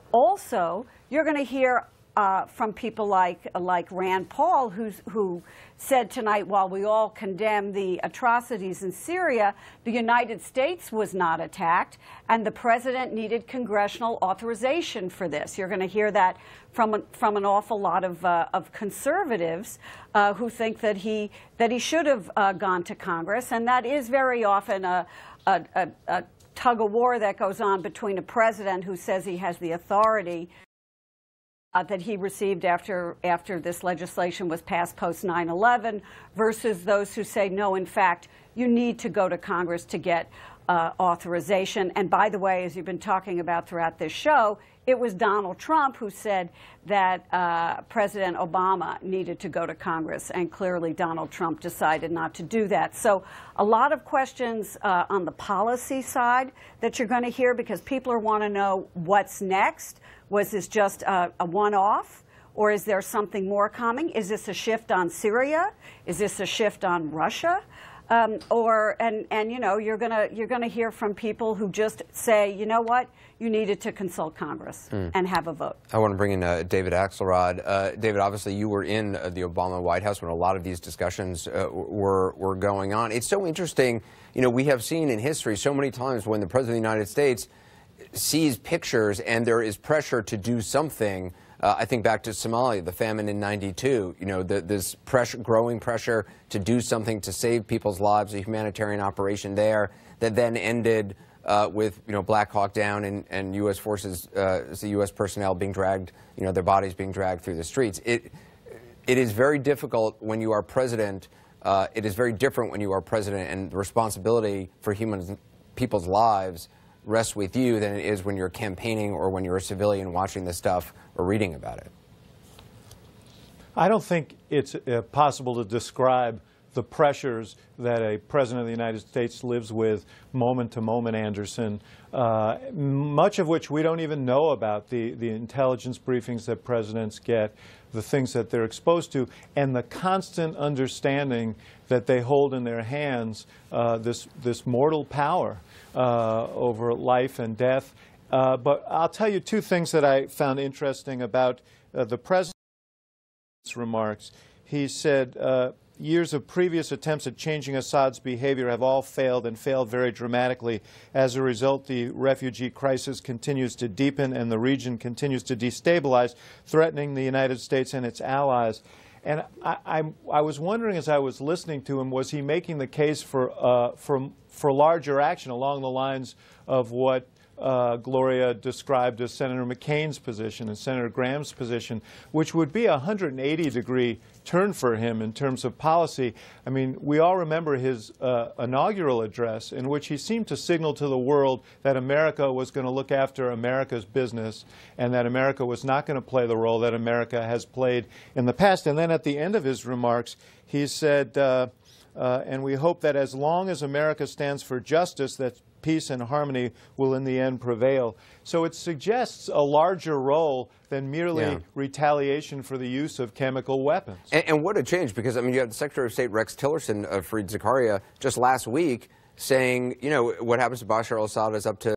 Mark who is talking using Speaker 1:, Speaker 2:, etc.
Speaker 1: Also, you're going to hear from people like Rand Paul, who said tonight, while we all condemn the atrocities in Syria, the United States was not attacked, and the president needed congressional authorization for this. You're going to hear that from an awful lot of conservatives who think that he should have gone to Congress, and that is very often a tug of war that goes on between a president who says he has the authority that he received after this legislation was passed post 9/11 versus those who say, no, in fact, you need to go to Congress to get authorization. And by the way, as you've been talking about throughout this show, it was Donald Trump who said that President Obama needed to go to Congress, and clearly Donald Trump decided not to do that. So a lot of questions on the policy side that you're going to hear, because people want to know what's next. Was this just a one-off, or is there something more coming? Is this a shift on Syria? Is this a shift on Russia? And you know, you're gonna hear from people who just say, you know what, you needed to consult Congress and have a vote.
Speaker 2: I want to bring in David Axelrod. David, obviously you were in the Obama White House when a lot of these discussions were going on. It's so interesting. You know, we have seen in history so many times when the President of the United States sees pictures and there is pressure to do something. I think back to Somalia, the famine in '92. You know, this growing pressure to do something to save people's lives, a humanitarian operation there that then ended with, you know, Black Hawk Down and U.S. forces, the U.S. personnel being dragged, you know, their bodies being dragged through the streets. It is very difficult when you are president. It is very different when you are president, and the responsibility for people's lives rests with you than it is when you're campaigning or when you're a civilian watching this stuff or reading about it.
Speaker 3: I don't think it's possible to describe the pressures that a president of the United States lives with moment to moment, Anderson, much of which we don't even know about, the intelligence briefings that presidents get, the things that they're exposed to, and the constant understanding that they hold in their hands this mortal power over life and death. But I'll tell you two things that I found interesting about the president's remarks. He said, years of previous attempts at changing Assad's behavior have all failed, and failed very dramatically. As a result, the refugee crisis continues to deepen and the region continues to destabilize, threatening the United States and its allies. And I was wondering, as I was listening to him, was he making the case for larger action along the lines of what Gloria described as Senator McCain's position and Senator Graham's position, which would be a 180-degree turn for him in terms of policy. I mean, we all remember his inaugural address, in which he seemed to signal to the world that America was going to look after America's business and that America was not going to play the role that America has played in the past. And then at the end of his remarks, he said, and we hope that as long as America stands for justice, that peace and harmony will in the end prevail. So it suggests a larger role than merely retaliation for the use of chemical weapons.
Speaker 2: And what a change, because, I mean, you have the Secretary of State Rex Tillerson of Fareed Zakaria just last week saying, you know, what happens to Bashar al-Assad is up to